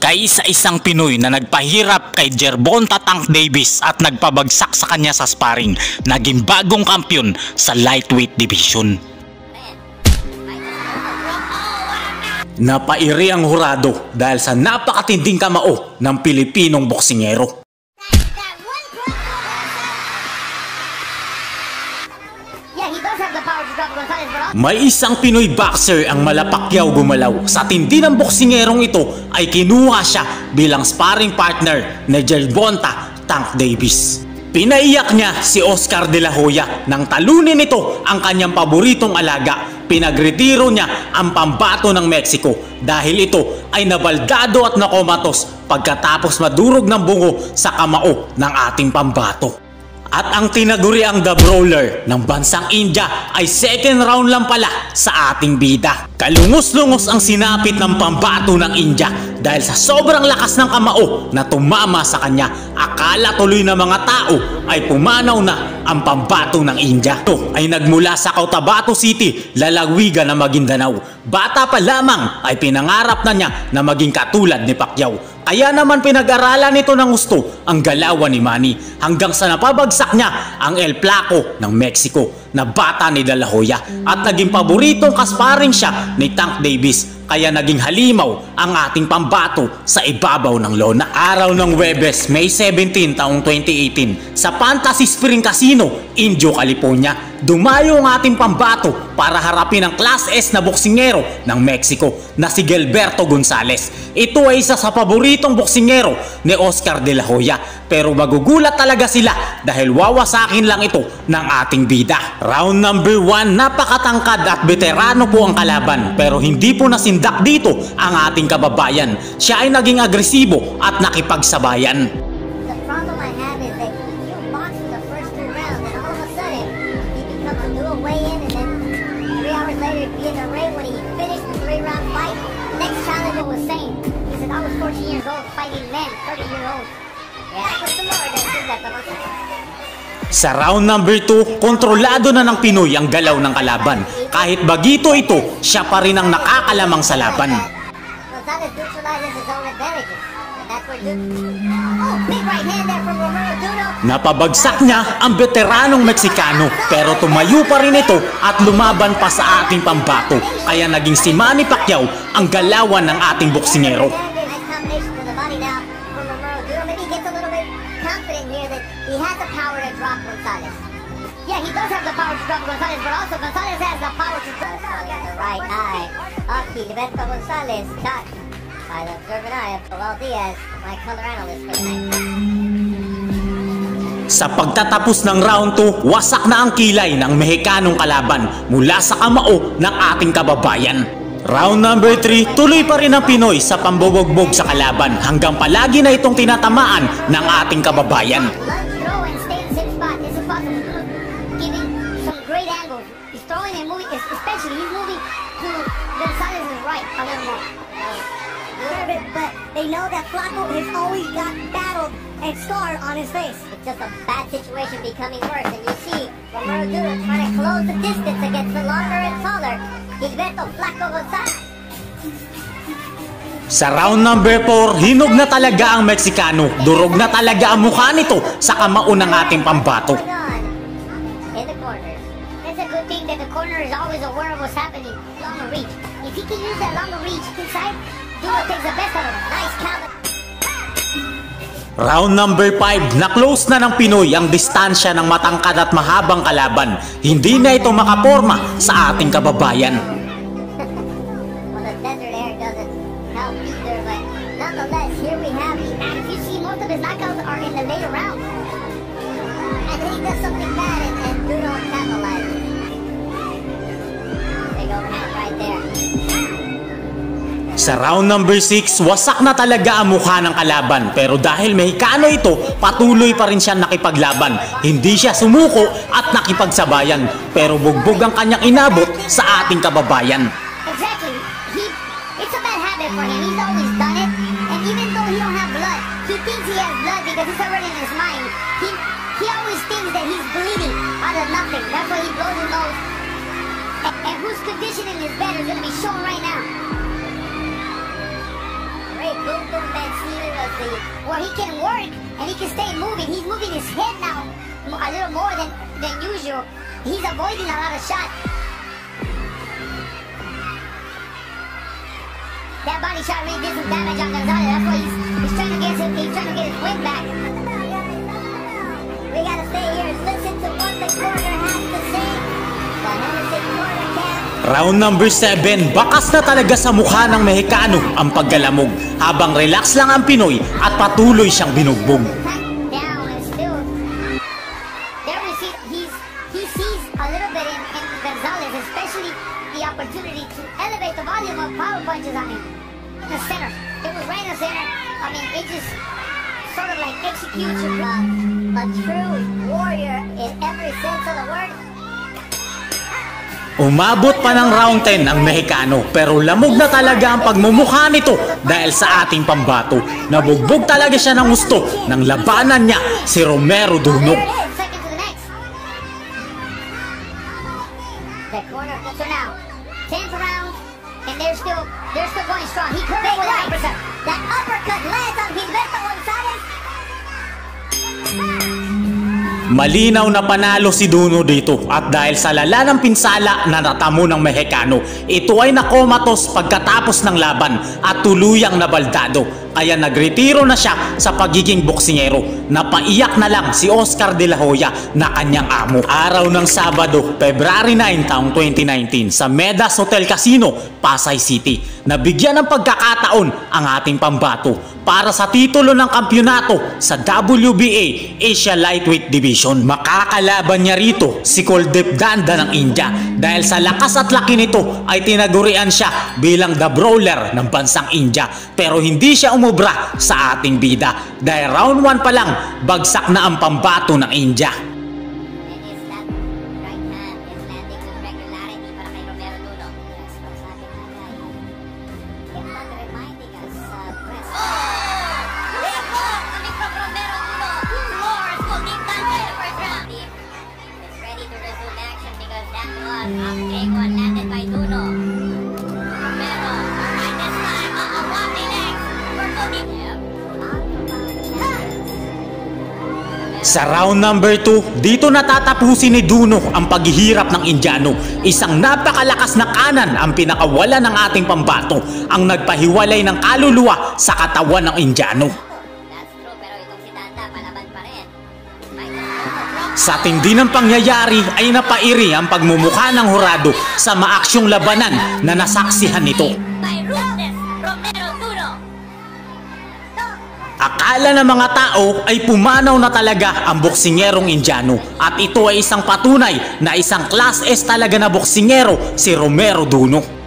Kaisa-isang Pinoy na nagpahirap kay Gervonta Tank Davis at nagpabagsak sa kanya sa sparring, naging bagong kampiyon sa lightweight division. Napairi ang hurado dahil sa napakatinding kamao ng Pilipinong boksingero. May isang Pinoy boxer ang Mala Pacquiao gumalaw. Sa tindi ng boksingerong ito ay kinuha siya bilang sparring partner ni Gervonta Tank Davis. Pinaiyak niya si Oscar De La Hoya nang talunin ito ang kanyang paboritong alaga. Pinagretiro niya ang pambato ng Mexico dahil ito ay nabaldado at nakomatos pagkatapos madurog ng bungo sa kamao ng ating pambato. At ang tinaguriang The Brawler ng bansang India ay second round lang pala sa ating bida. Kalungos-lungos ang sinapit ng pambato ng India dahil sa sobrang lakas ng kamao na tumama sa kanya. Akala tuloy ng mga tao ay pumanaw na ang pambato ng India. Ito ay nagmula sa Cotabato City, lalawigan ng Maguindanao. Bata pa lamang ay pinangarap na niya na maging katulad ni Pacquiao. Kaya naman pinag-aralan nito ng gusto ang galawan ni Manny hanggang sa napabagsak niya ang El Flaco ng Mexico na bata ni De La Hoya at naging paboritong kasparing siya ni Tank Davis. Kaya naging halimaw ang ating pambato sa ibabaw ng lona. Araw ng Huwebes, May 17 taong 2018 sa Fantasy Spring Casino, Indio, California, dumayo ang ating pambato para harapin ang Class S na boksingero ng Mexico na si Gilberto Gonzalez. Ito ay isa sa paboritong boksingero ni Oscar De La Hoya, pero magugulat talaga sila dahil wawasakin lang ito ng ating bida. Round number 1, napakatangkad at veterano po ang kalaban pero hindi po nasindak dito ang ating kababayan. Siya ay naging agresibo at nakipagsabayan. Sa round number 2, kontrolado na ng Pinoy ang galaw ng kalaban. Kahit bagito ito, siya pa rin ang nakakalamang sa laban. Napabagsak niya ang veteranong Meksikano pero tumayo pa rin ito at lumaban pa sa ating pambato. Kaya naging si Manny Pacquiao ang galawan ng ating boksingero. He has the power to drop Gonzalez. Yeah, he does have the power to drop Gonzalez, but also Gonzalez has the power to drop the right eye of Gilberto Gonzalez, shot by the observant eye of Joel Diaz, my color analyst for the night. Sa pagtatapos ng round 2, wasak na ang kilay ng Mexicanong kalaban mula sa kamao ng ating kababayan. Round number 3, tuloy pa rin ang Pinoy sa pambubugbog sa kalaban hanggang palagi na itong tinatamaan ng ating kababayan. But they know that Flaco has always got battled and scarred on his face. It's just a bad situation becoming worse, and you see Romero Duro trying to close the distance against the longer and taller Gilberto Flaco Gonzalez. Sa round number 4, hinog na talaga ang Meksikano. Durog na talaga ang mukha nito sa kamao ng ating pambato. In the corners. It's a good thing that the corner is always aware of what's happening. Longer reach. If he can use that longer reach inside, Duro takes the best of him. Nice counter. Round number 5, na-close na ng Pinoy ang distansya ng matangkad at mahabang kalaban. Hindi na ito makaporma sa ating kababayan. Well, the desert air doesn't help either, but nonetheless, here we have the match. You see, most of his knockouts are in the later rounds. And then he does something bad, and Duro capitalizes. Big overhand right there. Sa round number 6, wasak na talaga ang mukha ng kalaban pero dahil Mexicano ito, patuloy pa rin siya nakipaglaban. Hindi siya sumuko at nakipagsabayan pero bugbog ang kanyang inabot sa ating kababayan. Exactly. It's a bad habit for him. He's always done it. And even though he don't have blood, he thinks he has blood because it's already in his mind. He always thinks that he's bleeding out of nothing. That's why he blows his nose. And whose conditioning is better is going to be shown right now. Boom, boom, where he can work and he can stay moving. He's moving his head now a little more than usual. He's avoiding a lot of shots. That body shot really did some damage on Gonzalez. That's why he's trying to get his win back. We gotta stay here and listen to what the corner has to say. The Henderson corner cam. Round number 7, bakas na talaga sa mukha ng Mexicano ang paggalamog habang relax lang ang Pinoy at patuloy siyang binugbog. Down and still. There we see he sees a little bit in Gonzalez, especially the opportunity to elevate the volume of power punches on him. In the center. It was right in the center. I mean, it just sort of like executes you a true warrior in every sense of the word. Umabot pa ng round 10 ang Mexicano pero lamog na talaga ang pagmumukha nito dahil sa ating pambato. Nabugbog talaga siya ng gusto ng labanan niya, si Romero Duno. Second to the next. The corner. So now, 10th round, and they're still going strong. He could with an uppercut. That uppercut lands on Gilberto Gonzalez. Malinaw na panalo si Duno dito at dahil sa lala ng pinsala na natamo ng Mexicano, ito ay nakomatos pagkatapos ng laban at tuluyang nabaldado. Kaya nagretiro na siya sa pagiging boksingero. Napaiyak na lang si Oscar De La Hoya na kanyang amo. Araw ng Sabado, February 9, taong 2019 sa Medas Hotel Casino, Pasay City. Nabigyan ng pagkakataon ang ating pambato para sa titulo ng kampyonato sa WBA Asia Lightweight Division. Makakalaban niya rito si Kuldip Danda ng India dahil sa lakas at laki nito ay tinagurian siya bilang the brawler ng bansang India, pero hindi siya umubra sa ating bida dahil round 1 pa lang bagsak na ang pambato ng India. Sa round number 2, dito natatapusin ni Duno ang paghihirap ng Indiano. Isang napakalakas na kanan ang pinakawala ng ating pambato, ang nagpahiwalay ng kaluluwa sa katawan ng Indiano. Sa tindi ng pangyayari ay napairi ang pagmumukha ng hurado sa maaksyong labanan na nasaksihan nito. Akala ng mga tao ay pumanaw na talaga ang boksingerong Indiano at ito ay isang patunay na isang Class S talaga na boksingero si Romero Duno.